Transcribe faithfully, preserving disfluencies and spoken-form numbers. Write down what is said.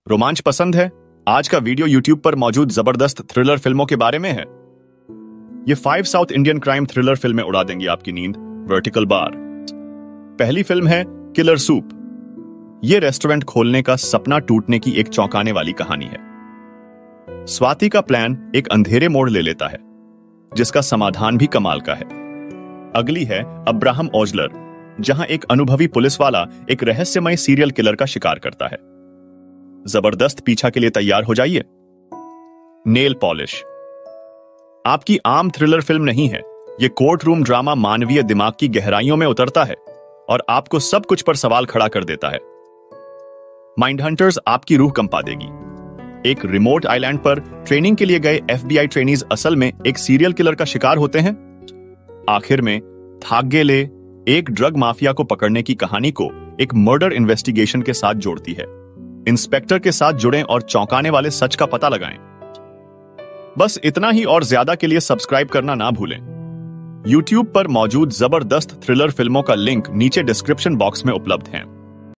रोमांच पसंद है? आज का वीडियो यूट्यूब पर मौजूद जबरदस्त थ्रिलर फिल्मों के बारे में है। ये five South Indian crime thriller फिल्में उड़ा देंगी आपकी नींद। Vertical bar. पहली फिल्म है किलर सूप। ये रेस्टोरेंट खोलने का सपना टूटने की एक चौंकाने वाली कहानी है। स्वाति का प्लान एक अंधेरे मोड़ ले लेता है, जिसका समाधान भी कमाल का है। अगली है अब्राहम ओजलर, जहां एक अनुभवी पुलिस वाला एक रहस्यमय सीरियल किलर का शिकार करता है। जबरदस्त पीछा के लिए तैयार हो जाइए। नेल पॉलिश आपकी आम थ्रिलर फिल्म नहीं है। यह कोर्ट रूम ड्रामा मानवीय दिमाग की गहराइयों में उतरता है और आपको सब कुछ पर सवाल खड़ा कर देता है। माइंड हंटर्स आपकी रूह कंपा देगी। एक रिमोट आइलैंड पर ट्रेनिंग के लिए गए एफबीआई ट्रेनीज असल में एक सीरियल किलर का शिकार होते हैं। आखिर में थाग्गेले एक ड्रग माफिया को पकड़ने की कहानी को एक मर्डर इन्वेस्टिगेशन के साथ जोड़ती है। इंस्पेक्टर के साथ जुड़ें और चौंकाने वाले सच का पता लगाएं। बस इतना ही, और ज्यादा के लिए सब्सक्राइब करना ना भूलें। यूट्यूब पर मौजूद जबरदस्त थ्रिलर फिल्मों का लिंक नीचे डिस्क्रिप्शन बॉक्स में उपलब्ध है।